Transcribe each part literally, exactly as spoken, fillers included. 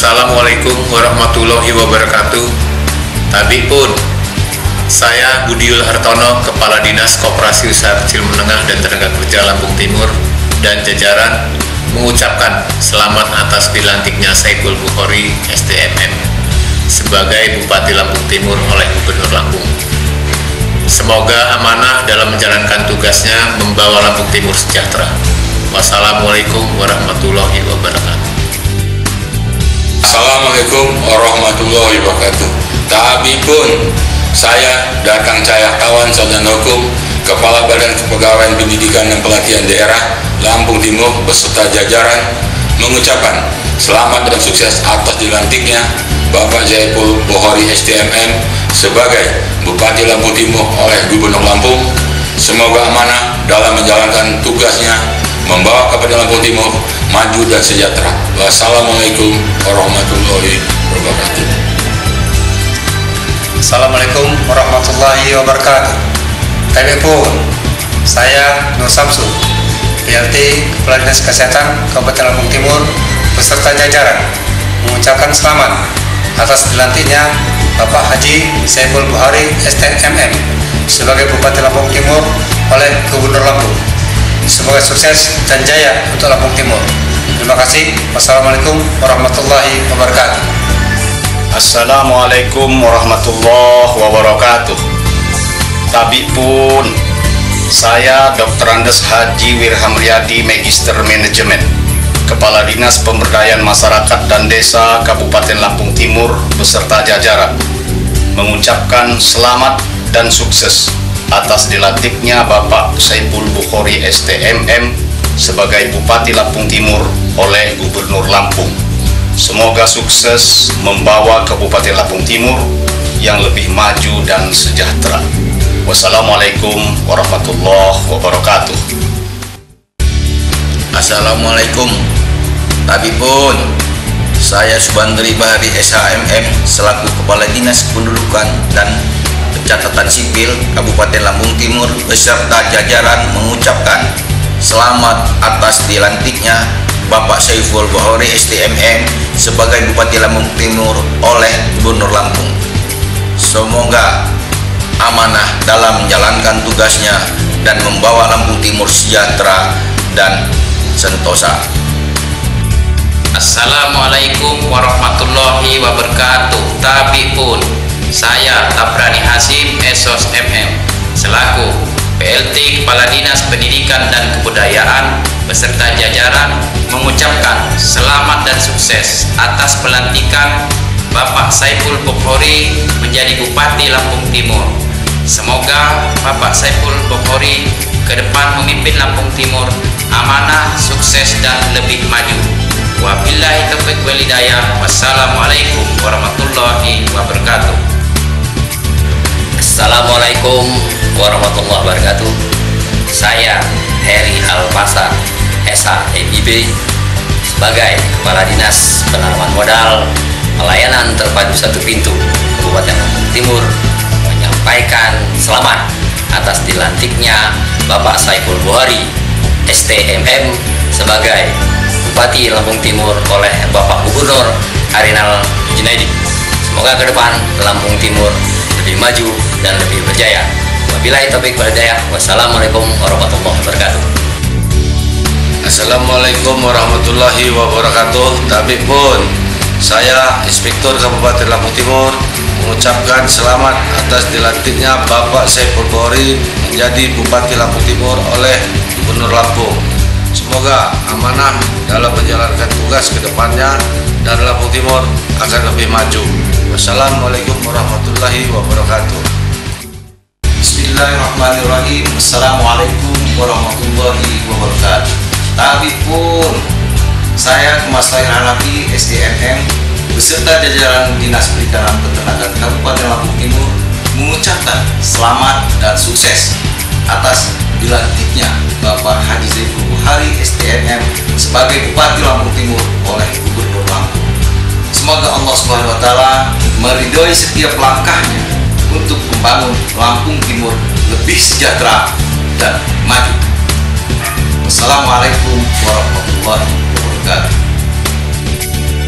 Assalamualaikum warahmatullahi wabarakatuh. Tadi pun saya Budiul Hartono, Kepala Dinas Koperasi Usaha Kecil Menengah dan Tenaga Kerja Lampung Timur dan jajaran mengucapkan selamat atas dilantiknya Saiful Bukhari S T M M sebagai Bupati Lampung Timur oleh Gubernur Lampung. Semoga amanah dalam menjalankan tugasnya membawa Lampung Timur sejahtera. Wassalamualaikum warahmatullahi wabarakatuh. Assalamualaikum warahmatullahi wabarakatuh. Tapi pun saya Datang Cahyatawan Sarjana Hukum, Kepala Badan Kepegawaian Pendidikan dan Pelatihan Daerah Lampung Timur beserta jajaran mengucapkan selamat dan sukses atas dilantiknya Bapak Saiful Bukhari S T M M sebagai Bupati Lampung Timur oleh Gubernur Lampung. Semoga amanah dalam menjalankan tugasnya membawa Kabupaten Lampung Timur maju dan sejahtera. Wassalamualaikum warahmatullahi wabarakatuh. Assalamualaikum warahmatullahi wabarakatuh. Kami pun saya Nur Samsul, P L T Kepala Dinas Kesehatan Kabupaten Lampung Timur beserta jajaran mengucapkan selamat atas dilantiknya Bapak Haji Saiful Bukhari S T M M sebagai Bupati Lampung Timur oleh Gubernur Lampung. Semoga sukses dan jaya untuk Lampung Timur. Terima kasih. Wassalamualaikum warahmatullahi wabarakatuh. Assalamualaikum warahmatullahi wabarakatuh. Tapi pun saya Doktor Andes Haji Wirhamriyadi, Magister Manajemen, Kepala Dinas Pemberdayaan Masyarakat dan Desa Kabupaten Lampung Timur beserta jajaran mengucapkan selamat dan sukses atas dilantiknya Bapak Saiful Bukhari S T M M sebagai Bupati Lampung Timur oleh Gubernur Lampung. Semoga sukses membawa Kabupaten Lampung Timur yang lebih maju dan sejahtera. Wassalamualaikum warahmatullahi wabarakatuh. Assalamualaikum. Tapi pun saya Subandri Bahari S H M M selaku Kepala Dinas Kependudukan dan Pencatatan Sipil Kabupaten Lampung Timur beserta jajaran mengucapkan selamat atas dilantiknya Bapak Saiful Bukhari S T M M sebagai Bupati Lampung Timur oleh Gubernur Lampung. Semoga amanah dalam menjalankan tugasnya dan membawa Lampung Timur sejahtera dan sentosa. Assalamualaikum warahmatullahi wabarakatuh. Tapi pun saya Tabrani Hasim S O S M M selaku P L T Kepala Dinas Pendidikan dan Kebudayaan beserta jajaran mengucapkan selamat dan sukses atas pelantikan Bapak Saiful Bukhari menjadi Bupati Lampung Timur. Semoga Bapak Saiful Bukhari ke depan memimpin Lampung Timur amanah, sukses dan lebih maju. Wabillahi taufiq wal hidayah. Wassalamualaikum warahmatullahi wabarakatuh. Assalamualaikum warahmatullahi wabarakatuh. Saya Heri Alfasa S H M I B sebagai Kepala Dinas Penanaman Modal Pelayanan Terpadu Satu Pintu Kabupaten Lampung Timur menyampaikan selamat atas dilantiknya Bapak Saiful Bukhari S T M M sebagai Bupati Lampung Timur oleh Bapak Gubernur Arinal Junaidi. Semoga ke depan Lampung Timur lebih maju dan lebih berjaya. Wabillahi taufiq wal hidayah. Wassalamualaikum warahmatullahi wabarakatuh. Assalamualaikum warahmatullahi wabarakatuh. Tapi pun saya Inspektur Kabupaten Lampung Timur mengucapkan selamat atas dilantiknya Bapak Saiful Bukhari menjadi Bupati Lampung Timur oleh Gubernur Lampung. Semoga amanah dalam menjalankan tugas ke depannya dan Lampung Timur akan lebih maju. Wassalamualaikum warahmatullahi wabarakatuh. Bismillahirrahmanirrahim. Assalamualaikum warahmatullahi wabarakatuh. Tapi pun saya Mas Lain Hanafi S D M M beserta jajaran Dinas Pendidikan dan Ketenagakerjaan Kabupaten Lampung Timur mengucapkan selamat dan sukses atas dilantiknya Bapak Haji Saiful Bukhari S T M M sebagai Bupati Lampung Timur oleh Gubernur Lampung. Semoga Allah Subhanahu wa taala meridhoi setiap langkahnya untuk membangun Lampung Timur lebih sejahtera dan maju. Wassalamualaikum warahmatullahi wabarakatuh.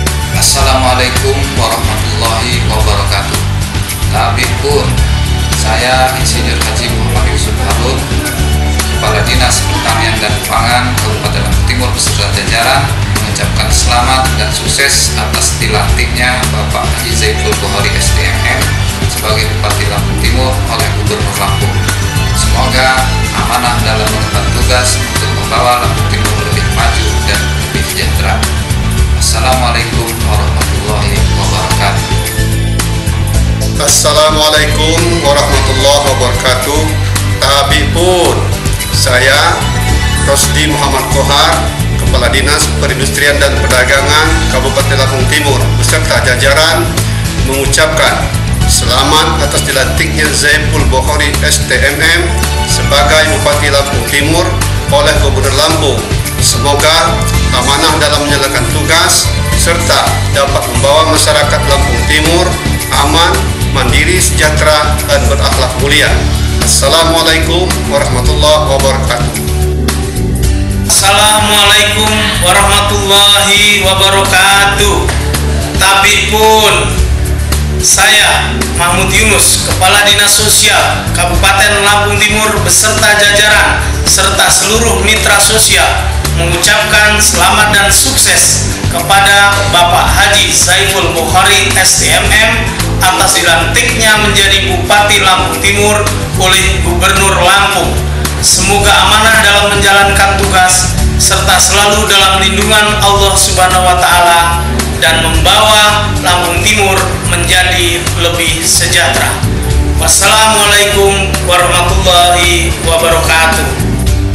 Assalamualaikum warahmatullahi wabarakatuh. Tabib pun, saya Insinyur Haji Muhammad Yusuf Harun, Kepala Dinas Pertanian dan Pangan Kabupaten Lampung Timur beserta jajaran mengucapkan selamat dan sukses atas dilantiknya Bapak Haji Zaiful Bukhari S D M M sebagai Bupati Lampung Timur oleh Gubernur Lampung. Semoga amanah dalam mengemban tugas untuk membawa Lampung Timur lebih maju dan lebih sejahtera. Assalamualaikum warahmatullahi wabarakatuh. Assalamualaikum warahmatullahi wabarakatuh. Tabib pun, saya Rosdi Muhammad Kohar, Kepala Dinas Perindustrian dan Perdagangan Kabupaten Lampung Timur beserta jajaran mengucapkan selamat atas dilantiknya Zaiful Bukhari S D M M sebagai Bupati Lampung Timur oleh Gubernur Lampung. Semoga amanah dalam menjalankan tugas serta dapat membawa masyarakat Lampung Timur aman, mandiri, sejahtera, dan berakhlak mulia. Assalamualaikum warahmatullahi wabarakatuh. Assalamualaikum warahmatullahi wabarakatuh. Tabib pun, saya Mahmud Yunus, Kepala Dinas Sosial Kabupaten Lampung Timur beserta jajaran serta seluruh mitra sosial mengucapkan selamat dan sukses kepada Bapak Haji Zaiful Bukhari S D M M atas dilantiknya menjadi Bupati Lampung Timur oleh Gubernur Lampung. Semoga amanah dalam menjalankan tugas serta selalu dalam lindungan Allah Subhanahu wa taala dan membawa Lampung Timur menjadi lebih sejahtera. Wassalamualaikum warahmatullahi wabarakatuh.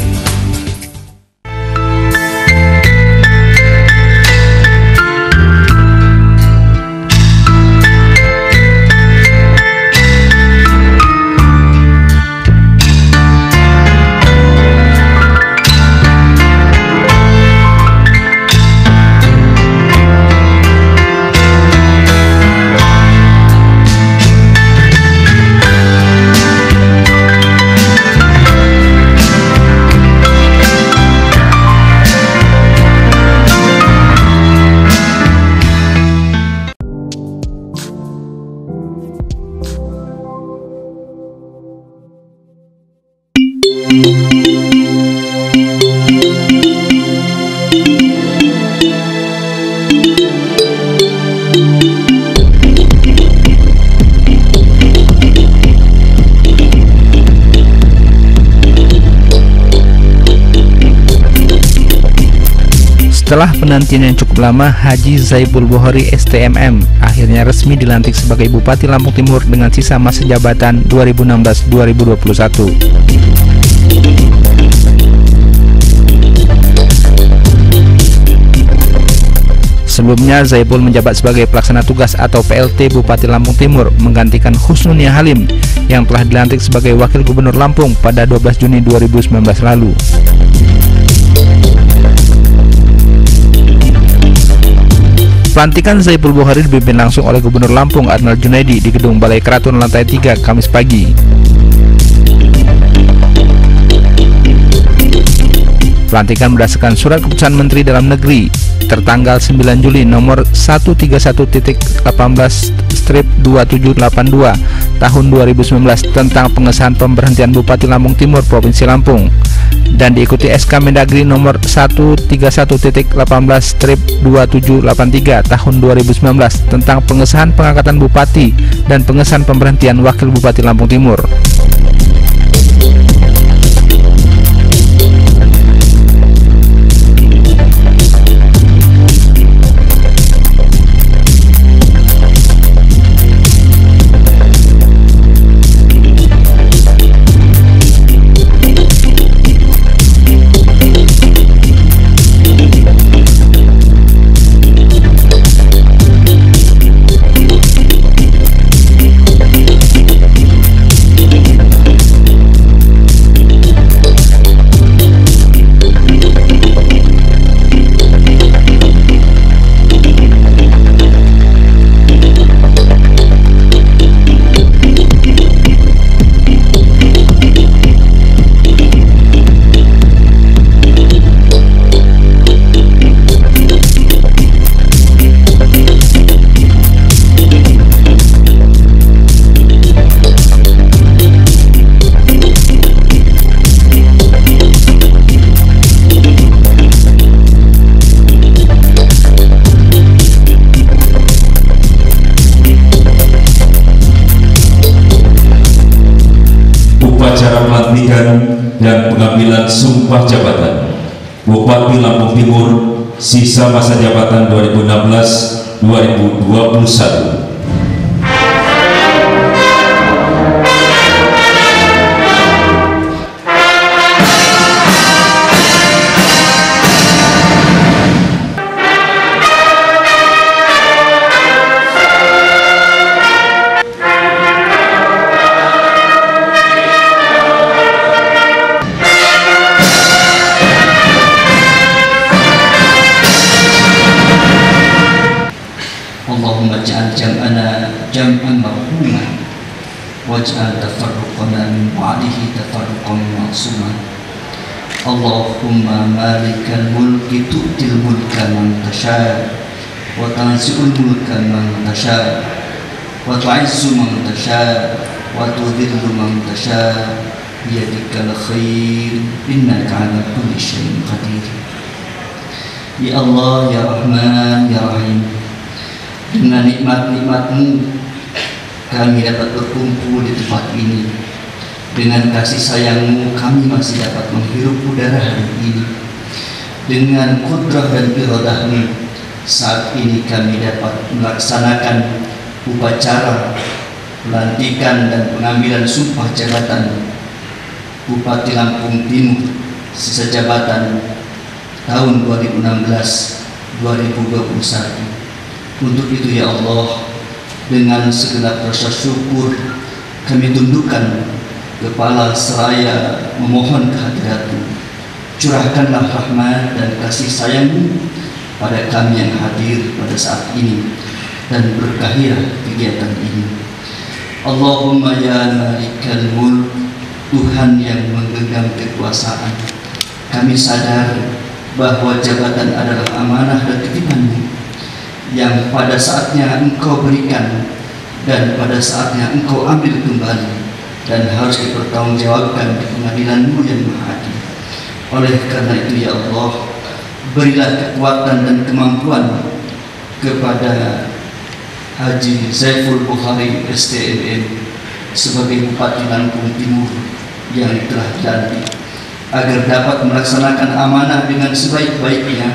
Setelah penantian yang cukup lama, Haji Zaiful Bukhari S D M M akhirnya resmi dilantik sebagai Bupati Lampung Timur dengan sisa masa jabatan dua ribu enam belas sampai dua ribu dua puluh satu. Sebelumnya, Zaiful menjabat sebagai pelaksana tugas atau P L T Bupati Lampung Timur menggantikan Husnunia Halim yang telah dilantik sebagai Wakil Gubernur Lampung pada dua belas Juni dua ribu sembilan belas lalu. Pelantikan Zaiful Bukhari dipimpin langsung oleh Gubernur Lampung Adnan Junaidi di Gedung Balai Keraton lantai tiga Kamis pagi. Pelantikan berdasarkan surat keputusan Menteri Dalam Negeri tertanggal sembilan Juli nomor seratus tiga puluh satu titik delapan belas strip dua tujuh delapan dua tahun dua ribu sembilan belas tentang pengesahan pemberhentian Bupati Lampung Timur Provinsi Lampung dan diikuti S K Mendagri nomor seratus tiga puluh satu titik delapan belas strip dua tujuh delapan tiga tahun dua ribu sembilan belas tentang pengesahan pengangkatan Bupati dan pengesahan pemberhentian Wakil Bupati Lampung Timur. dan pengambilan sumpah jabatan Bupati Lampung Timur sisa masa jabatan dua ribu enam belas sampai dua ribu dua puluh satu. Allahumma ja'al jam'ana jam'an marhuma waj'al tafarruqana min ba'dihi tafarruqan ma'suma. Allahumma malikal mulki tu'til mulka man tasha wa tanzi'ul mulka man tasha wa tu'izzu man tasha wa tudhillu man tasha biyadikal khair innaka 'ala kulli syai'in qadir. Ya Allah, ya Rahman, ya Rahim, dengan nikmat-nikmat-Mu kami dapat berkumpul di tempat ini. Dengan kasih sayang-Mu kami masih dapat menghirup udara hari ini. Dengan kudrah dan iradah-Mu saat ini kami dapat melaksanakan upacara pelantikan dan pengambilan sumpah jabatan Bupati Lampung Timur sisa jabatan tahun dua ribu enam belas sampai dua ribu dua puluh satu. Untuk itu ya Allah, dengan segenap rasa syukur kami tundukkan kepala seraya memohon kehadirat-Mu. Curahkanlah rahmat dan kasih sayang-Mu pada kami yang hadir pada saat ini dan berkahilah kegiatan ini. Allahumma ya malikal mulk, Tuhan yang menggenggam kekuasaan, kami sadar bahwa jabatan adalah amanah dan titipan-Mu yang pada saatnya Engkau berikan dan pada saatnya Engkau ambil kembali dan harus dipertanggungjawabkan di pengadilan-Mu yang maha adil. Oleh karena itu ya Allah, berilah kekuatan dan kemampuan kepada Haji Zaiful Bukhari S T M M sebagai Bupati Lampung Timur yang telah dilantik, agar dapat melaksanakan amanah dengan sebaik-baiknya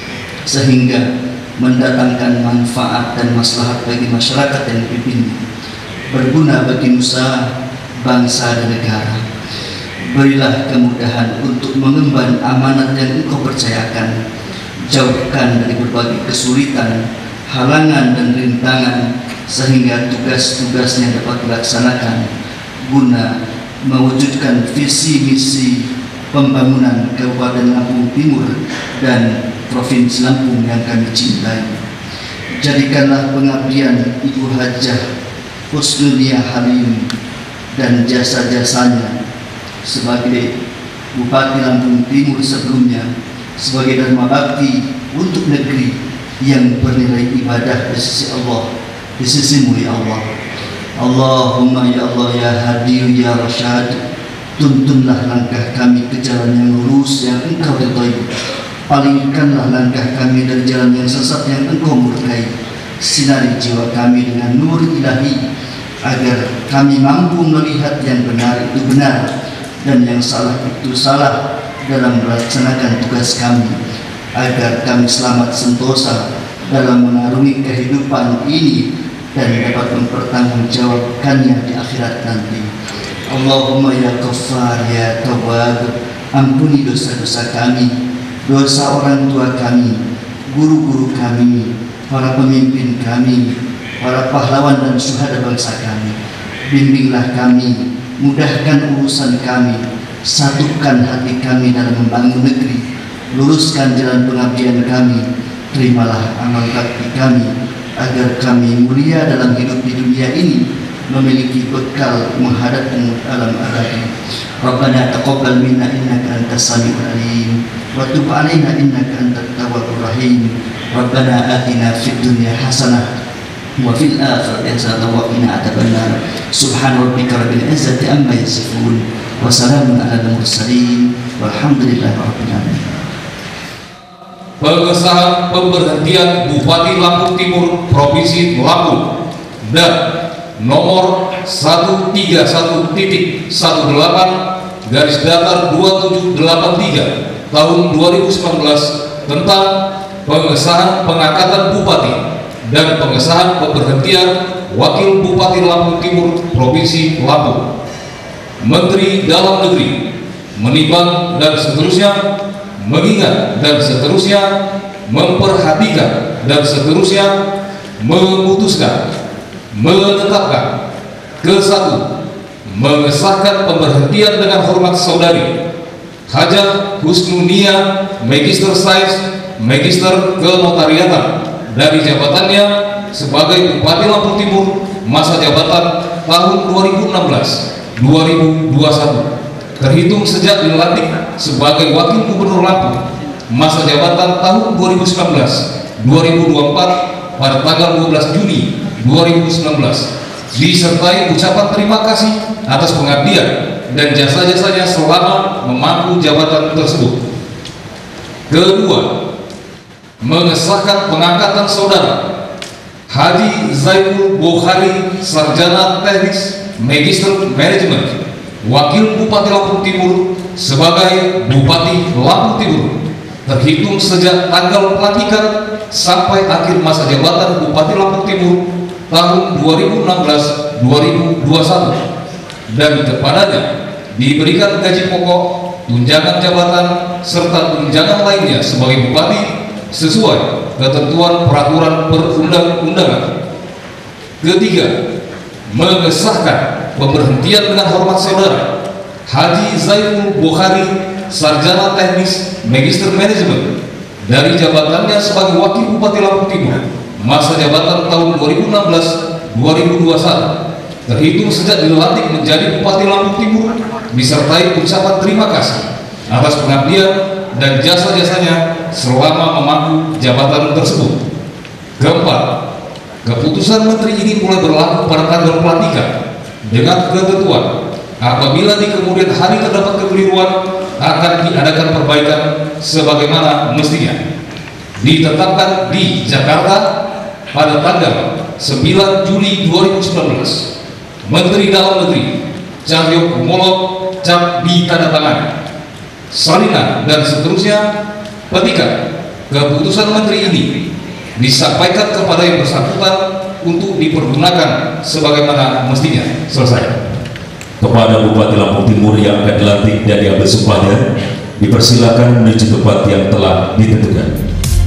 sehingga mendatangkan manfaat dan maslahat bagi masyarakat yang dipimpinnya, berguna bagi nusa, bangsa dan negara. Berilah kemudahan untuk mengemban amanat yang Engkau percayakan, jauhkan dari berbagai kesulitan, halangan dan rintangan, sehingga tugas-tugasnya dapat dilaksanakan guna mewujudkan visi misi pembangunan Kabupaten Lampung Timur dan Provinsi Lampung yang kami cintai. Jadikanlah pengabdian Ibu Hajah Husnulia Halim dan jasa-jasanya sebagai Bupati Lampung Timur sebelumnya sebagai dharma bakti untuk negeri yang bernilai ibadah di sisi Allah, di sisi-Mu ya Allah. Allahumma ya Allah ya Hadi ya Rasyad, tuntunlah langkah kami ke jalan yang lurus yang Engkau ridhai. Palingkanlah langkah kami dari jalan yang sesat yang Engkau murkai. Sinari jiwa kami dengan nur ilahi, agar kami mampu melihat yang benar itu benar dan yang salah itu salah dalam melaksanakan tugas kami, agar kami selamat sentosa dalam mengarungi kehidupan ini dan dapat mempertanggungjawabkannya di akhirat nanti. Allahumma ya Ghaffar ya Tawwab, ampuni dosa-dosa kami, dosa orang tua kami, guru-guru kami, para pemimpin kami, para pahlawan dan syuhada bangsa kami. Bimbinglah kami, mudahkan urusan kami, satukan hati kami dalam membangun negeri, luruskan jalan pengabdian kami, terimalah amal bakti kami, agar kami mulia dalam hidup di dunia ini, memiliki bekal menghadap alam abadi. Rabbana taqabbal minna innaka antas samiul alim wa tub alaina innaka antat tawwabur rahim. Rabbana atina fid dunya hasanah wa fil akhirati hasanah wa qina adzabannar. Subhana rabbika rabbil izzati amma yasifun wa salamun alal mursalin walhamdulillahi rabbil alamin. Pengesahan pemberhentian Bupati Lampung Timur Provinsi Lampung dan nomor seratus tiga puluh satu titik delapan belas garis datar dua tujuh delapan tiga tahun dua ribu sembilan belas tentang pengesahan pengangkatan bupati dan pengesahan pemberhentian Wakil Bupati Lampung Timur Provinsi Lampung. Menteri Dalam Negeri menimbang dan seterusnya, mengingat dan seterusnya, memperhatikan dan seterusnya, memutuskan, menetapkan. Kesatu, mengesahkan pemberhentian dengan hormat saudari Hajah Husnunia Magister Sains Magister Kenotariatan dari jabatannya sebagai Bupati Lampung Timur masa jabatan tahun dua ribu enam belas sampai dua ribu dua puluh satu terhitung sejak dilantik sebagai Wakil Gubernur Lampung masa jabatan tahun dua ribu sembilan belas sampai dua ribu dua puluh empat pada tanggal dua belas Juni dua ribu sembilan belas, disertai ucapan terima kasih atas pengabdian dan jasa-jasanya selama memangku jabatan tersebut. Kedua, mengesahkan pengangkatan saudara Haji Zainul Bukhari, Sarjana Teknik Magister Manajemen, Wakil Bupati Lampung Timur sebagai Bupati Lampung Timur terhitung sejak tanggal pelantikan sampai akhir masa jabatan Bupati Lampung Timur tahun dua ribu enam belas sampai dua ribu dua puluh satu, dan kepadanya diberikan gaji pokok, tunjangan jabatan serta tunjangan lainnya sebagai bupati sesuai ketentuan peraturan perundang-undangan. Ketiga, mengesahkan pemberhentian dengan hormat saudara Haji Zainul Bukhari, Sarjana Teknis Magister Manajemen dari jabatannya sebagai Wakil Bupati Lampung Timur masa jabatan tahun dua ribu enam belas sampai dua ribu dua puluh satu terhitung sejak dilantik menjadi Bupati Lampung Timur disertai ucapan terima kasih atas pengabdian dan jasa-jasanya selama memangku jabatan tersebut. Keempat, keputusan Menteri ini mulai berlaku pada tanggal pelantikan dengan ketentuan apabila di kemudian hari terdapat kekeliruan akan diadakan perbaikan sebagaimana mestinya. Ditetapkan di Jakarta pada tanggal sembilan Juli dua ribu sembilan belas. Menteri Dalam Negeri Cahyo Kumolo cap ditandatangani. Salinan dan seterusnya petikan keputusan Menteri ini disampaikan kepada yang bersangkutan untuk dipergunakan sebagaimana mestinya. Selesai. Kepada Bupati Lampung Timur yang akan dilantik dan diambil sumpahnya, dipersilakan menuju tempat yang telah ditentukan.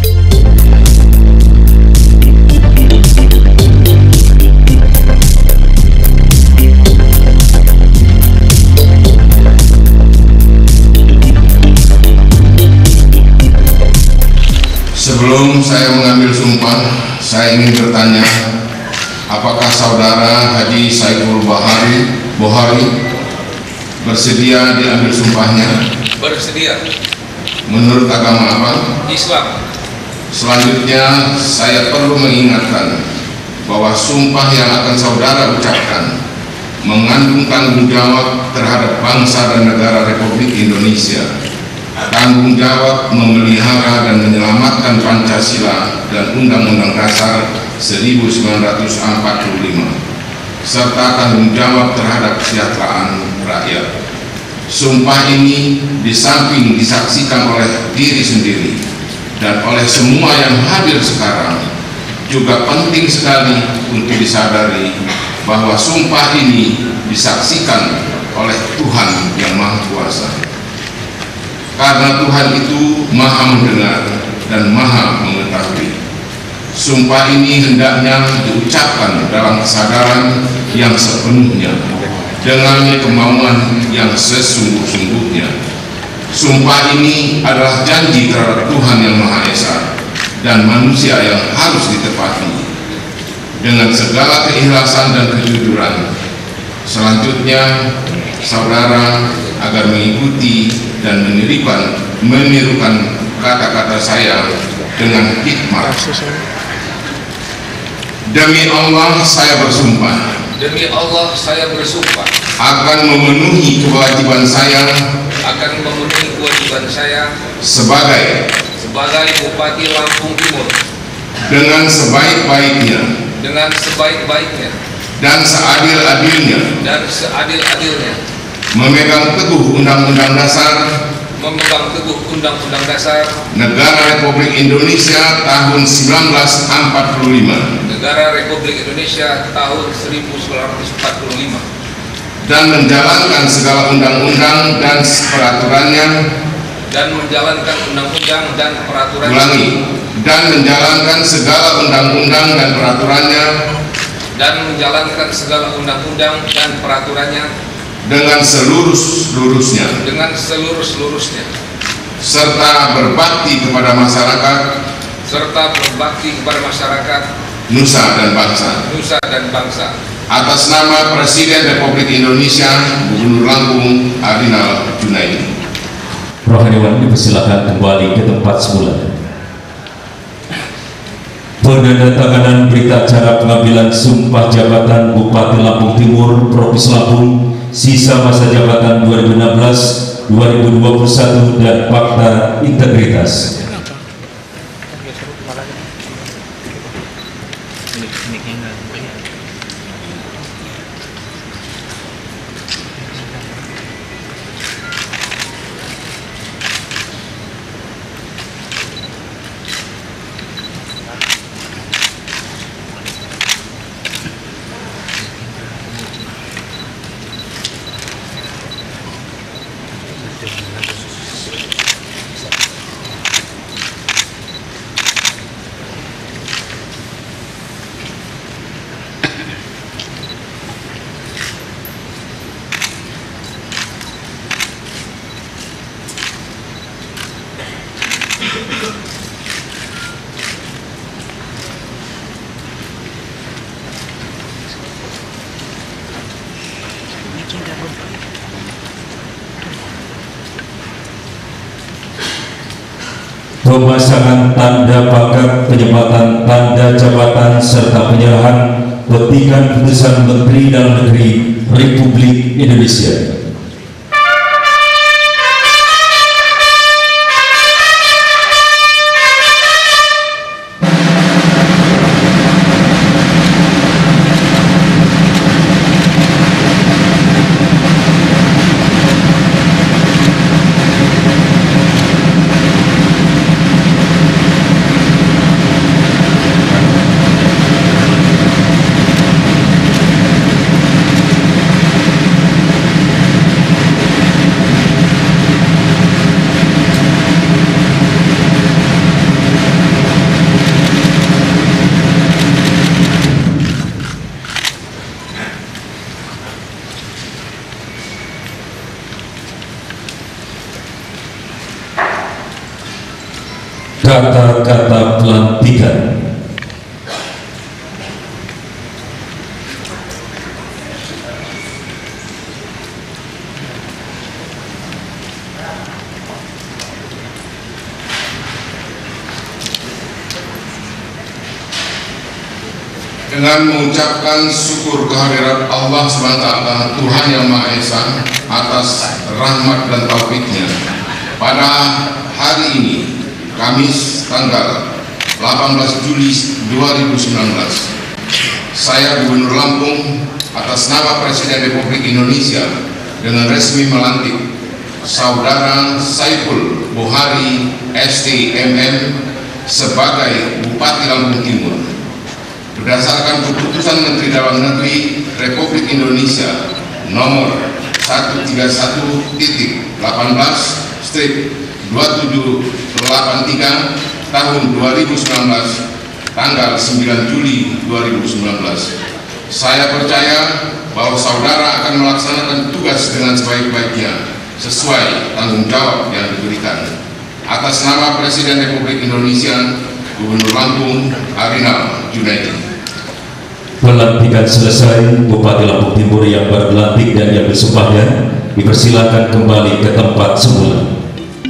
Sebelum saya mengambil sumpah, saya ingin bertanya, apakah saudara Haji Saiful Bahari Bukhari bersedia diambil sumpahnya? Bersedia. Menurut agama apa? Islam. Selanjutnya, saya perlu mengingatkan bahwa sumpah yang akan saudara ucapkan mengandung tanggung jawab terhadap bangsa dan negara Republik Indonesia, tanggung jawab memelihara dan menyelamatkan Pancasila dan Undang-Undang Dasar seribu sembilan ratus empat puluh lima, serta tanggung jawab terhadap kesejahteraan rakyat. Sumpah ini di samping disaksikan oleh diri sendiri dan oleh semua yang hadir sekarang, juga penting sekali untuk disadari bahwa sumpah ini disaksikan oleh Tuhan yang Maha Kuasa. Karena Tuhan itu Maha mendengar dan Maha mengetahui. Sumpah ini hendaknya diucapkan dalam kesadaran yang sepenuhnya, dengan kemauan yang sesungguh-sungguhnya. Sumpah ini adalah janji terhadap Tuhan yang Maha Esa dan manusia yang harus ditepati dengan segala keikhlasan dan kejujuran. Selanjutnya, saudara agar mengikuti dan menirukan menirukan kata-kata saya dengan hikmat. Demi Allah saya bersumpah. Demi Allah saya bersumpah akan memenuhi kewajiban saya akan memenuhi kewajiban saya sebagai sebagai Bupati Lampung Timur dengan sebaik-baiknya dengan sebaik-baiknya dan seadil-adilnya dan seadil-adilnya memegang teguh Undang-Undang Dasar memegang teguh Undang-Undang Dasar Negara Republik Indonesia tahun sembilan belas empat puluh lima Negara Republik Indonesia tahun seribu sembilan ratus empat puluh lima dan menjalankan segala undang-undang dan peraturannya dan menjalankan undang-undang dan peraturannya ulangi dan menjalankan segala undang-undang dan peraturannya dan menjalankan segala undang-undang dan peraturannya dengan seluruh-seluruhnya dengan seluruh-seluruhnya serta berbakti kepada masyarakat serta berbakti kepada masyarakat nusa dan bangsa nusa dan bangsa atas nama Presiden Republik Indonesia Gubernur Lampung Arinal Junaidi. Rohaniwan dipersilakan kembali ke tempat semula. Penandatanganan berita acara pengambilan sumpah jabatan Bupati Lampung Timur Provinsi Lampung sisa masa jabatan dua ribu enam belas dua ribu dua puluh satu dan fakta integritas. Pemasangan tanda pangkat, penyempatan tanda jabatan serta penyerahan petikan putusan Menteri Dalam Negeri Republik Indonesia. Kata-kata pelantikan. Dengan mengucapkan syukur kehadirat Allah subhanahu wa taala Tuhan Yang Maha Esa atas rahmat dan taufiknya, pada hari ini Kamis tanggal delapan belas Juli dua ribu sembilan belas, saya Gubernur Lampung atas nama Presiden Republik Indonesia dengan resmi melantik Saudara Saiful Bohari S T M M sebagai Bupati Lampung Timur berdasarkan keputusan Menteri Dalam Negeri Republik Indonesia nomor seratus tiga puluh satu titik delapan belas strip dua tujuh delapan tiga tahun dua ribu sembilan belas tanggal sembilan Juli dua ribu sembilan belas. Saya percaya bahwa saudara akan melaksanakan tugas dengan sebaik-baiknya sesuai tanggung jawab yang diberikan. Atas nama Presiden Republik Indonesia Gubernur Lampung Arinal Junaidi. Pelantikan selesai, Bupati Lampung Timur yang baru dilantik dan yang bersumpahnya dipersilakan kembali ke tempat semula.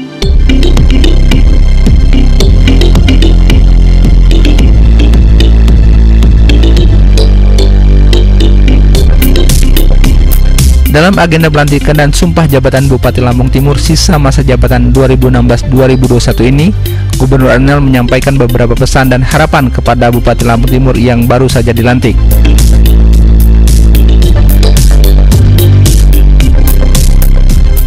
Dalam agenda pelantikan dan sumpah jabatan Bupati Lampung Timur sisa masa jabatan dua ribu enam belas dua ribu dua puluh satu ini, Gubernur Arinal menyampaikan beberapa pesan dan harapan kepada Bupati Lampung Timur yang baru saja dilantik.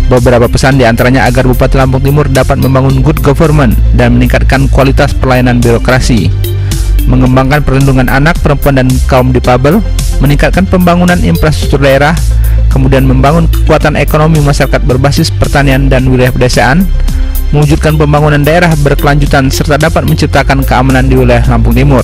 Beberapa pesan diantaranya agar Bupati Lampung Timur dapat membangun good government dan meningkatkan kualitas pelayanan birokrasi, mengembangkan perlindungan anak, perempuan, dan kaum difabel, meningkatkan pembangunan infrastruktur daerah, kemudian membangun kekuatan ekonomi masyarakat berbasis pertanian dan wilayah pedesaan, mewujudkan pembangunan daerah berkelanjutan, serta dapat menciptakan keamanan di wilayah Lampung Timur.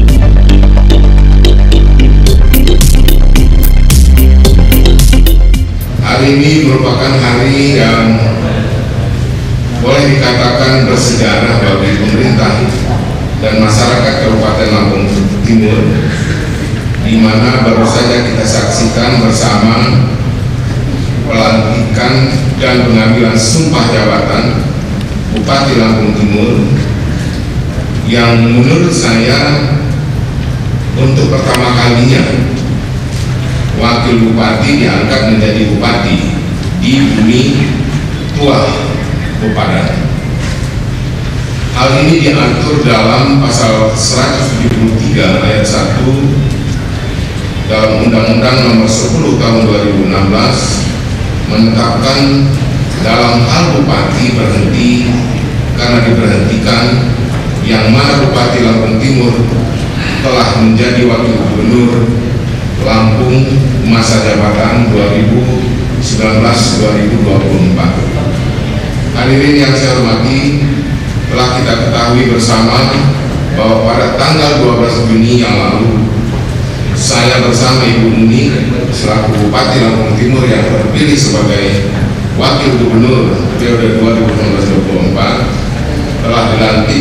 Hari ini merupakan hari yang boleh dikatakan bersejarah bagi pemerintah dan masyarakat Kabupaten Lampung Timur, di mana baru saja kita saksikan bersama pelantikan dan pengambilan sumpah jabatan Bupati Lampung Timur, yang menurut saya untuk pertama kalinya wakil bupati diangkat menjadi bupati di bumi tua Bupadan. Hal ini diatur dalam pasal seratus tujuh puluh tiga ayat satu dalam Undang-Undang Nomor sepuluh Tahun dua ribu enam belas, menetapkan dalam hal bupati berhenti karena diberhentikan, yang mana Bupati Lampung Timur telah menjadi wakil gubernur Lampung masa jabatan dua ribu sembilan belas sampai dua ribu dua puluh empat. Hadirin yang saya hormati, telah kita ketahui bersama bahwa pada tanggal dua belas Juni yang lalu, saya bersama Ibu Uni selaku Bupati Lampung Timur yang terpilih sebagai Wakil Gubernur periode dua ribu sembilan belas sampai dua ribu dua puluh empat telah dilantik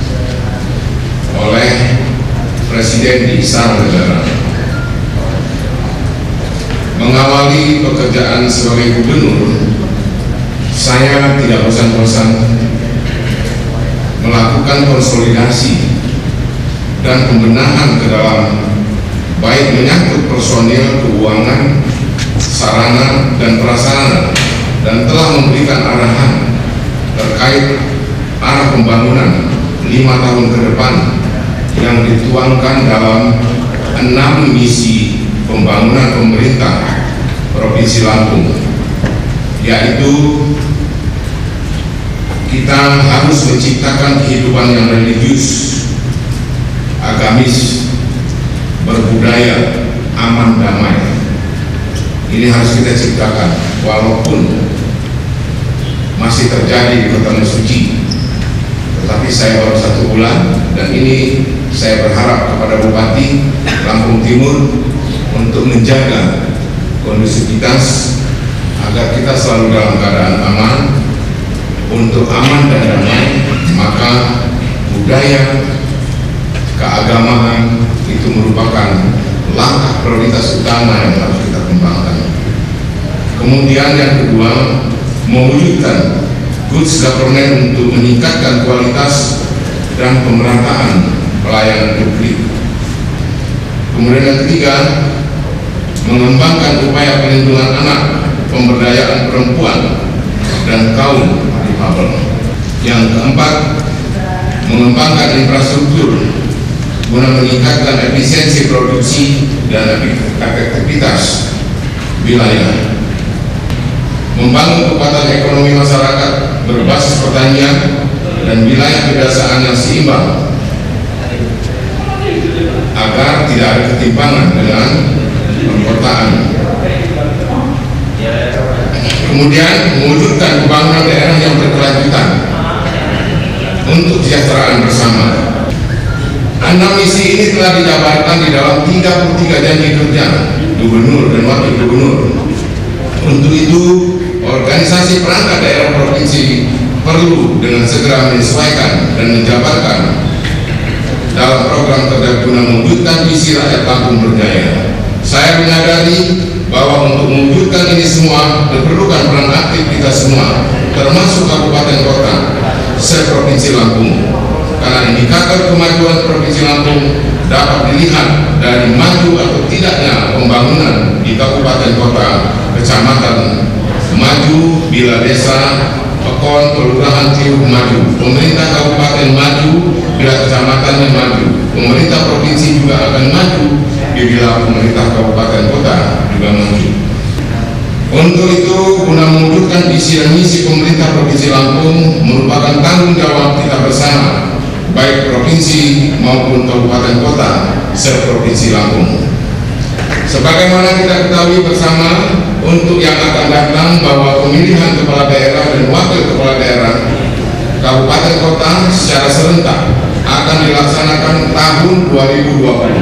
oleh Presiden di Istana Negara. Mengawali pekerjaan sebagai gubernur, saya tidak bosan-bosan melakukan konsolidasi dan pembenahan ke dalam baik menyangkut personil, keuangan, sarana, dan prasarana, dan telah memberikan arahan terkait arah pembangunan lima tahun ke depan yang dituangkan dalam enam misi pembangunan pemerintah Provinsi Lampung, yaitu kita harus menciptakan kehidupan yang religius, agamis, berbudaya, aman, damai. Ini harus kita ciptakan walaupun masih terjadi di Kota Mesuci, tetapi saya baru satu bulan dan ini saya berharap kepada Bupati Lampung Timur untuk menjaga kondusivitas agar kita selalu dalam keadaan aman. Untuk aman dan damai, maka budaya keagamaan itu merupakan langkah prioritas utama yang harus kita kembangkan. Kemudian yang kedua, mewujudkan good governance untuk meningkatkan kualitas dan pemerataan pelayanan publik. Kemudian yang ketiga, mengembangkan upaya perlindungan anak, pemberdayaan perempuan, dan kaum difabel. Yang keempat, mengembangkan infrastruktur guna meningkatkan efisiensi produksi dan efektivitas wilayah. Membangun kekuatan ekonomi masyarakat berbasis pertanian dan wilayah pedesaan yang seimbang agar tidak ada ketimpangan dengan perkotaan. Kemudian mewujudkan pembangunan daerah yang berkelanjutan untuk kesejahteraan bersama. Enam misi ini telah dijabarkan di dalam tiga puluh tiga janji kerja gubernur dan wakil gubernur. Untuk itu, organisasi perangkat daerah provinsi perlu dengan segera menyesuaikan dan menjabarkan dalam program kerja guna mewujudkan visi rakyat Lampung berjaya. Saya menyadari bahwa untuk mewujudkan ini semua diperlukan peran aktif kita semua, termasuk kabupaten kota se-Provinsi Lampung, karena indikator kemajuan Provinsi Lampung dapat dilihat dari maju atau tidaknya pembangunan di kabupaten kota, kecamatan maju bila desa, pekon, kelurahan, tiup maju, pemerintah kabupaten maju bila kecamatannya maju, pemerintah provinsi juga akan maju bila pemerintah kabupaten kota juga maju. Untuk itu, guna mewujudkan visi dan misi pemerintah Provinsi Lampung merupakan tanggung jawab kita bersama, baik provinsi maupun kabupaten kota se-Provinsi Lampung. Sebagaimana kita ketahui bersama, untuk yang akan datang bahwa pemilihan kepala daerah dan wakil kepala daerah kabupaten kota secara serentak akan dilaksanakan tahun dua ribu dua puluh.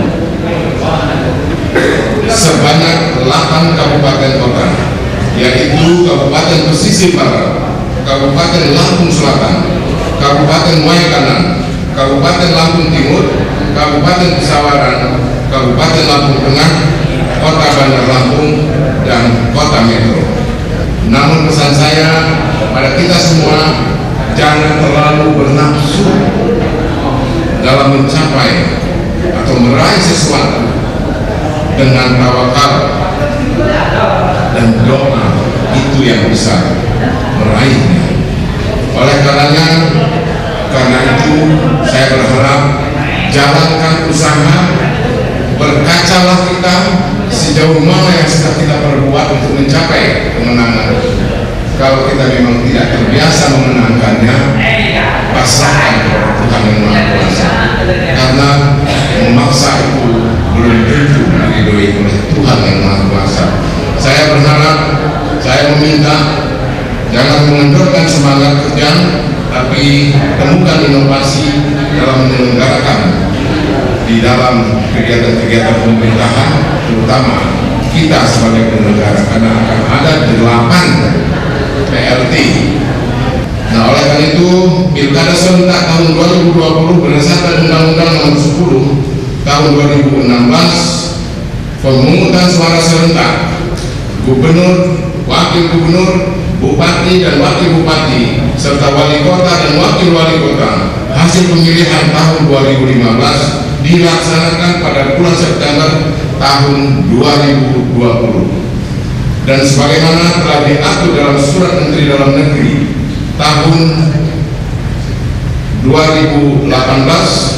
Sebanyak delapan kabupaten kota, yaitu Kabupaten Pesisir Barat, Kabupaten Lampung Selatan, Kabupaten Muara Kanan, Kabupaten Lampung Timur, Kabupaten Pesawaran, Kabupaten Lampung Tengah, Kota Bandar Lampung, dan Kota Metro. Namun pesan saya pada kita semua, jangan terlalu bernafsu dalam mencapai atau meraih sesuatu. Dengan tawakal dan doa, itu yang bisa meraihnya. Oleh karenanya, karena itu saya berharap jalankan usaha, berkacalah kita sejauh mana yang sudah kita perbuat untuk mencapai kemenangan. Kalau kita memang tidak terbiasa memenangkannya, pasrahkan kepada Tuhan yang Maha Kuasa, karena memaksa itu belum tentu diridhoi oleh Tuhan yang Maha Kuasa. Saya berharap, saya meminta, jangan mengendorkan semangat kerja, tapi temukan inovasi dalam menyelenggarakan di dalam kegiatan-kegiatan pemerintahan, terutama kita sebagai penyelenggara, karena akan ada delapan P L T. Nah, oleh karena itu, Pilkada serentak tahun dua ribu dua puluh berdasarkan Undang-Undang Nomor sepuluh tahun dua ribu enam belas, pemungutan suara serentak gubernur, wakil gubernur, bupati dan wakil bupati, serta wali kota dan wakil wali kota hasil pemilihan tahun dua ribu lima belas dilaksanakan pada bulan September tahun dua ribu dua puluh. Dan sebagaimana telah diatur dalam Surat Menteri Dalam Negeri tahun dua ribu delapan belas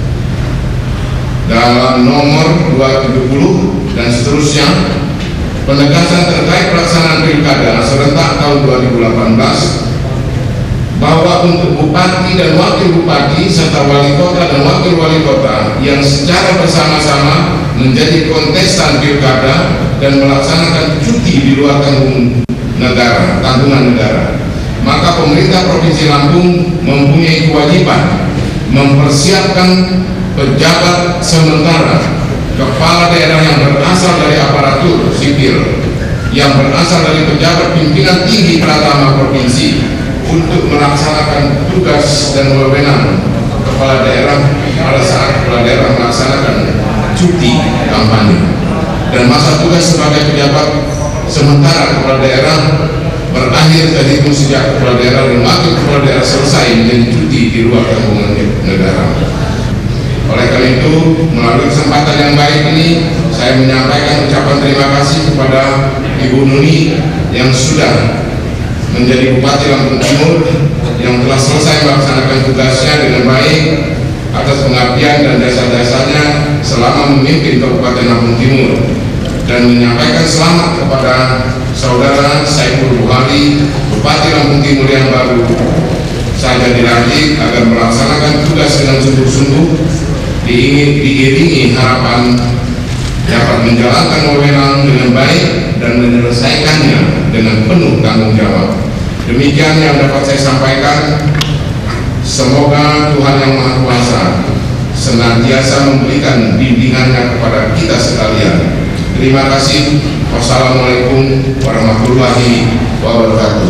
dalam nomor dua ratus tujuh puluh dan seterusnya, penegasan terkait pelaksanaan pilkada serentak tahun dua ribu delapan belas bahwa untuk bupati dan wakil bupati serta wali kota dan wakil wali kota yang secara bersama-sama menjadi kontestan pilkada dan melaksanakan cuti di luar tanggung negara, tanggungan negara, maka pemerintah Provinsi Lampung mempunyai kewajiban mempersiapkan pejabat sementara kepala daerah yang berasal dari aparatur sipil, yang berasal dari pejabat pimpinan tinggi pratama provinsi untuk melaksanakan tugas dan wewenang kepala daerah pada saat kepala daerah melaksanakan cuti kampanye. Dan masa tugas sebagai pejabat sementara kepala daerah berakhir terhitung sejak kepala daerah dan wakil kepala daerah selesai menjadi cuti di luar tanggungan negara. Oleh karena itu, melalui kesempatan yang baik ini, saya menyampaikan ucapan terima kasih kepada Ibu Nuni yang sudah menjadi Bupati Lampung Timur, yang telah selesai melaksanakan tugasnya dengan baik atas pengabdian dan jasa-jasanya selama memimpin Kabupaten Lampung Timur, dan menyampaikan selamat kepada Saudara Saiful Buhari, Bupati Lampung Timur yang baru saja dilantik, agar melaksanakan tugas dengan sungguh-sungguh, diiringi harapan dapat menjalankan wewenang dengan baik dan menyelesaikannya dengan penuh tanggung jawab. Demikian yang dapat saya sampaikan. Semoga Tuhan yang Maha Kuasa senantiasa memberikan bimbingannya kepada kita sekalian. Terima kasih. Wassalamualaikum warahmatullahi wabarakatuh.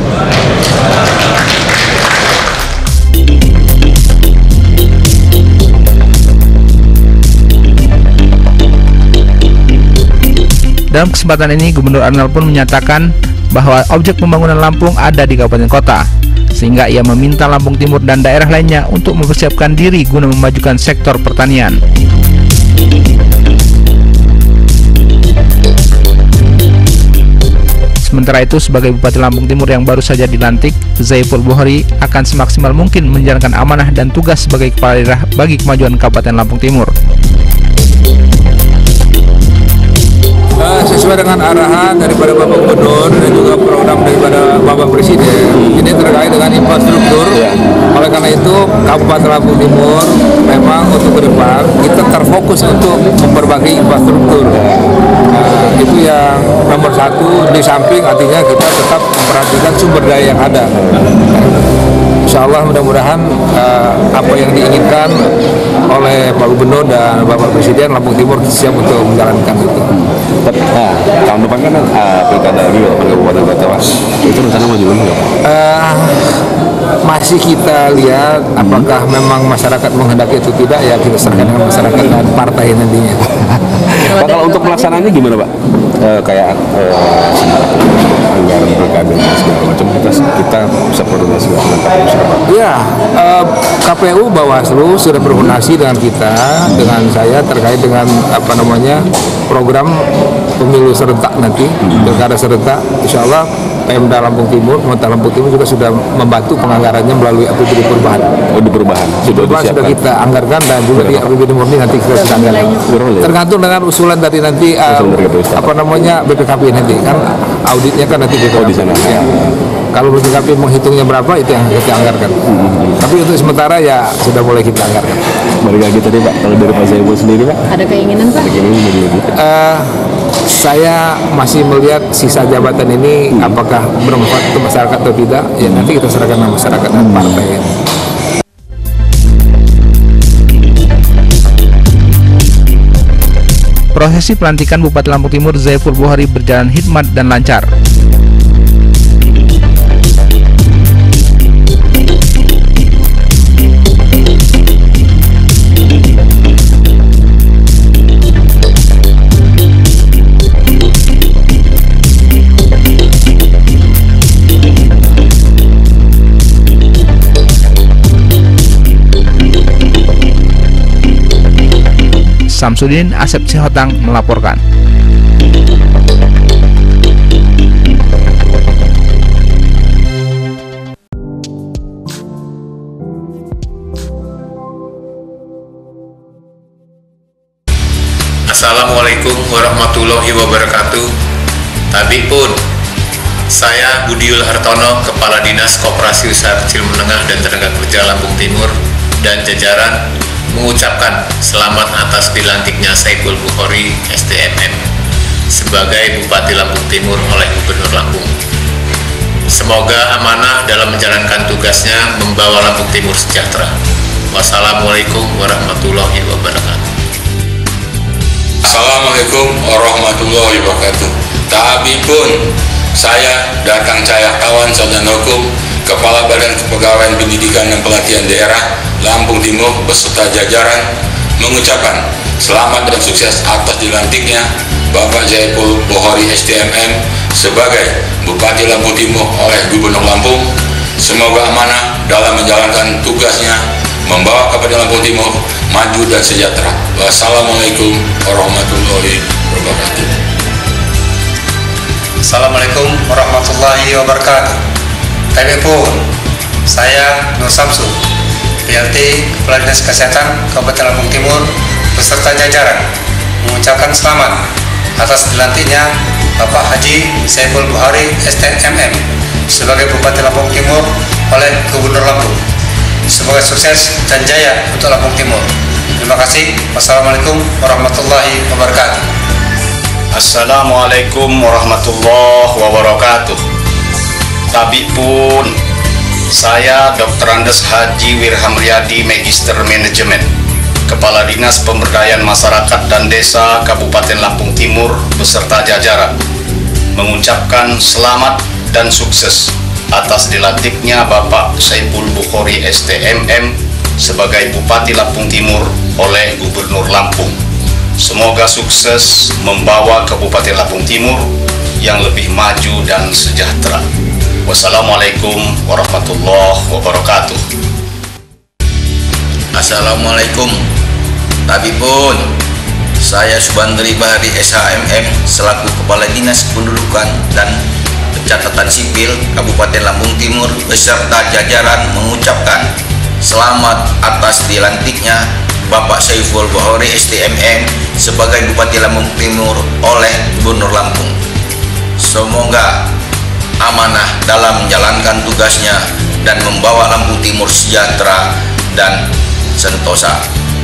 Dalam kesempatan ini, Gubernur Arnal pun menyatakan bahwa objek pembangunan Lampung ada di kabupaten kota, sehingga ia meminta Lampung Timur dan daerah lainnya untuk mempersiapkan diri guna memajukan sektor pertanian. Sementara itu, sebagai Bupati Lampung Timur yang baru saja dilantik, Saiful Buhari akan semaksimal mungkin menjalankan amanah dan tugas sebagai kepala daerah bagi kemajuan Kabupaten Lampung Timur. Uh, sesuai dengan arahan daripada Bapak Gubernur dan juga program daripada Bapak Presiden, ini terkait dengan infrastruktur. Oleh karena itu Kabupaten Lampung Timur memang untuk ke depan kita terfokus untuk memperbaiki infrastruktur. Nah, itu yang nomor satu, di samping artinya kita tetap memperhatikan sumber daya yang ada. Insya Allah mudah-mudahan uh, apa yang diinginkan oleh Pak Gubernur dan Bapak Presiden Lampung Timur siap untuk menjalankan itu. Nah, tahun depan kan uh, pilkada Rio Kabupaten Kota, itu rencana maju nggak? Uh, masih kita lihat apakah memang masyarakat menghendaki itu tidak, ya kita serahkan dengan masyarakat dan partai nantinya. Pak, kalau untuk pelaksanaannya gimana Pak? Uh, kayak uh, anggaran pilkada dan segala macam kita kita bisa koordinasi dengan K P U. Ya, uh, K P U Bawaslu sudah berkoordinasi dengan kita, dengan saya terkait dengan apa namanya program pemilu serentak nanti, pilkada serentak. Insya Allah Pemda Lampung Timur, Pemerintah Lampung Timur juga sudah membantu penganggarannya melalui A P B D perubahan. Oh, di perubahan sudah, perubahan sudah kita anggarkan dan juga di A P B D murni nanti kita sudah anggarkan. Tergantung dengan usulan tadi nanti uh, apa namanya B P K P nanti kan auditnya kan nanti B P K P. Oh, di sana. Ya. Kalau B P K P menghitungnya berapa itu yang kita anggarkan. Hmm. Tapi untuk sementara ya sudah boleh kita anggarkan. Balik lagi tadi Pak, kalau dari Pak Zaibul sendiri Pak? Ada keinginan Pak? Ada keinginan jadi uh, saya masih melihat sisa jabatan ini hmm. apakah bermanfaat untuk masyarakat atau tidak, ya nanti kita serahkan ke masyarakat dan partai. Prosesi pelantikan Bupati Lampung Timur Zaiful Bukhari berjalan hikmat dan lancar. Samsudin Asep Sihotang melaporkan. Assalamualaikum warahmatullahi wabarakatuh. Tabik pun, saya Budiul Hartono, Kepala Dinas Koperasi Usaha Kecil Menengah dan Tenaga Kerja Lampung Timur dan jajaran mengucapkan selamat atas dilantiknya Zaiful Bukhari S D M M sebagai Bupati Lampung Timur oleh Gubernur Lampung. Semoga amanah dalam menjalankan tugasnya membawa Lampung Timur sejahtera. Wassalamualaikum warahmatullahi wabarakatuh. Assalamualaikum warahmatullahi wabarakatuh. Tapi pun saya Datang Cahayakawan Sarjana Hukum, Kepala Badan Kepegawaian Pendidikan dan Pelatihan Daerah Lampung Timur beserta jajaran mengucapkan selamat dan sukses atas dilantiknya Bapak Zaiful Bukhari S D M M sebagai Bupati Lampung Timur oleh Gubernur Lampung. Semoga amanah dalam menjalankan tugasnya membawa Kabupaten Lampung Timur maju dan sejahtera. Wassalamualaikum warahmatullahi wabarakatuh. Assalamualaikum warahmatullahi wabarakatuh. Kami pun saya Nur Samsu, P L T Kepala Dinas Kesehatan Kabupaten Lampung Timur beserta jajaran mengucapkan selamat atas dilantiknya Bapak Haji Zaiful Bukhari S D M M sebagai Bupati Lampung Timur oleh Gubernur Lampung. Semoga sukses dan jaya untuk Lampung Timur. Terima kasih. Wassalamualaikum warahmatullahi wabarakatuh. Assalamualaikum warahmatullahi wabarakatuh. Tabik pun, saya Doktor Andes Haji Wirhamriyadi, Magister Manajemen, Kepala Dinas Pemberdayaan Masyarakat dan Desa Kabupaten Lampung Timur beserta jajaran mengucapkan selamat dan sukses atas dilantiknya Bapak Zaiful Bukhari S D M M sebagai Bupati Lampung Timur oleh Gubernur Lampung. Semoga sukses membawa Kabupaten Lampung Timur yang lebih maju dan sejahtera. Wassalamualaikum warahmatullahi wabarakatuh. Assalamualaikum. Tapi pun saya Subandri Bahari S H M M selaku Kepala Dinas Kependudukan dan Pencatatan Sipil Kabupaten Lampung Timur beserta jajaran mengucapkan selamat atas dilantiknya Bapak Saiful Bukhari S T M M sebagai Bupati Lampung Timur oleh Gubernur Lampung. Semoga amanah dalam menjalankan tugasnya dan membawa Lampung Timur sejahtera dan sentosa.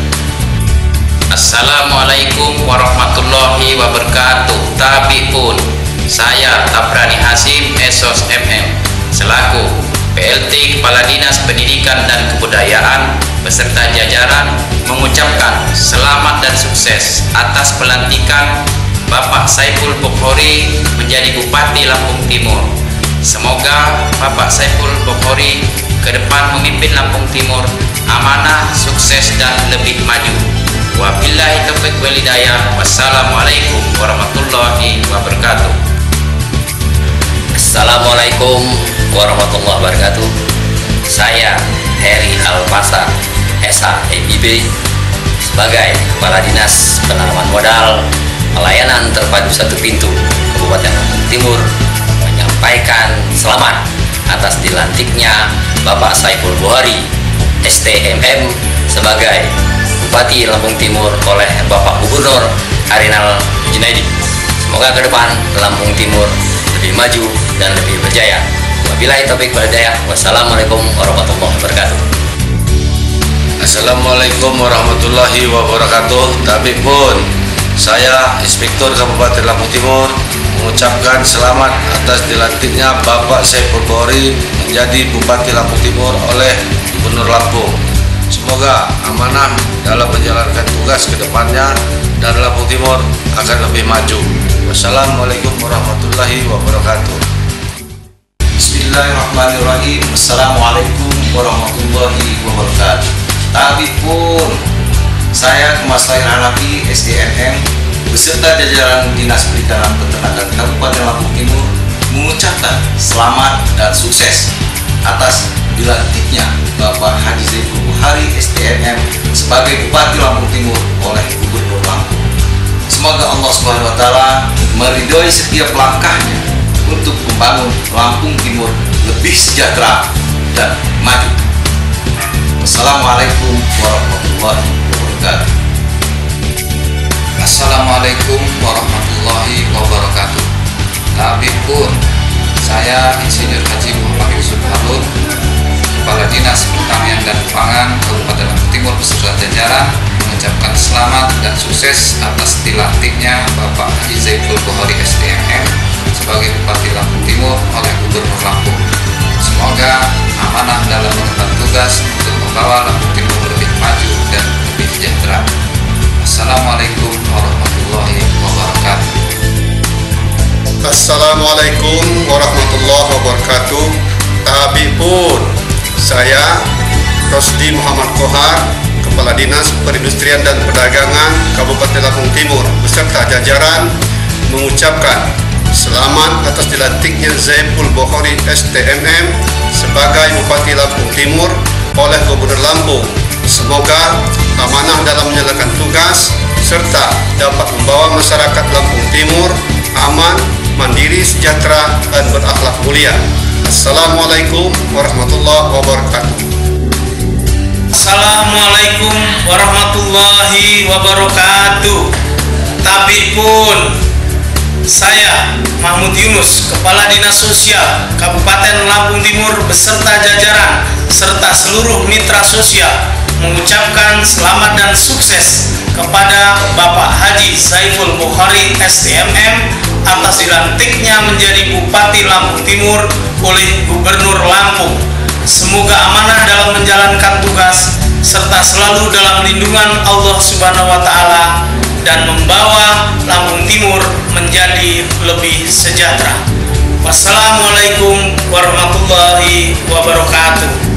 Assalamualaikum warahmatullahi wabarakatuh. Tapi pun saya Tabrani Hasim S O S M M selaku P L T Kepala Dinas Pendidikan dan Kebudayaan beserta jajaran mengucapkan selamat dan sukses atas pelantikan Bapak Saiful Bukhari menjadi Bupati Lampung Timur. Semoga Bapak Saiful Bukhari ke depan memimpin Lampung Timur amanah, sukses dan lebih maju. Wabillahi taufiq wal hidayah. Wassalamualaikum warahmatullahi wabarakatuh. Assalamualaikum warahmatullahi wabarakatuh. Saya Heri Almasa S H I P B sebagai Kepala Dinas Penanaman Modal Pelayanan Terpadu Satu Pintu Kabupaten Lampung Timur menyampaikan selamat atas dilantiknya Bapak Saiful Bukhari S T M M sebagai Bupati Lampung Timur oleh Bapak Gubernur Arinal Junaidi. Semoga ke depan Lampung Timur lebih maju dan lebih berjaya. Wabillahi taufiq wal hidayah. Wassalamualaikum warahmatullahi wabarakatuh. Assalamualaikum warahmatullahi wabarakatuh. Tapi pun saya Inspektur Kabupaten Lampung Timur mengucapkan selamat atas dilantiknya Bapak Saiful Bukhari menjadi Bupati Lampung Timur oleh Gubernur Lampung. Semoga amanah dalam menjalankan tugas ke depannya dan Lampung Timur akan lebih maju. Wassalamualaikum warahmatullahi wabarakatuh. Bismillahirrahmanirrahim. Assalamualaikum warahmatullahi wabarakatuh. Tapi pun saya Kemaslain Hanafi S D M M beserta jajaran Dinas Perikanan Peternakan Kabupaten Lampung Timur mengucapkan selamat dan sukses atas dilantiknya Bapak Haji Saiful Bukhari S T M M sebagai Bupati Lampung Timur oleh Gubernur Lampung. Semoga Allah Subhanahu wa taala meridhoi setiap langkahnya untuk membangun Lampung Timur lebih sejahtera dan maju. Assalamualaikum warahmatullahi wabarakatuh. Assalamualaikum warahmatullahi wabarakatuh. Tapi pun saya Insinyur Haji Muhammad Yusuf Harun, Kepala Dinas Pertanian dan Pangan Kabupaten Lampung Timur beserta jajaran mengucapkan selamat dan sukses atas dilantiknya Bapak Haji Saiful Bukhari S T M M sebagai Bupati Lampung Timur oleh Gubernur Lampung. Semoga amanah dalam mengemban tugas untuk membawa Lampung Timur lebih maju dan lebih sejahtera. Assalamualaikum warahmatullahi wabarakatuh. Assalamualaikum warahmatullahi wabarakatuh. Tapi pun saya Rosdi Muhammad Kohar, Kepala Dinas Perindustrian dan Perdagangan Kabupaten Lampung Timur beserta jajaran mengucapkan selamat atas dilantiknya Saiful Bukhari S T M M sebagai Bupati Lampung Timur oleh Gubernur Lampung. Semoga amanah dalam menjalankan tugas serta dapat membawa masyarakat Lampung Timur aman, mandiri, sejahtera, dan berakhlak mulia. Assalamualaikum warahmatullahi wabarakatuh. Assalamualaikum warahmatullahi wabarakatuh. Tapi pun saya Mahmud Yunus, Kepala Dinas Sosial Kabupaten Lampung Timur beserta jajaran serta seluruh mitra sosial mengucapkan selamat dan sukses kepada Bapak Haji Saiful Bukhari S T M M atas dilantiknya menjadi Bupati Lampung Timur oleh Gubernur Lampung. Semoga amanah dalam menjalankan tugas serta selalu dalam lindungan Allah Subhanahu wa taala dan membawa Lampung Timur menjadi lebih sejahtera. Wassalamualaikum warahmatullahi wabarakatuh.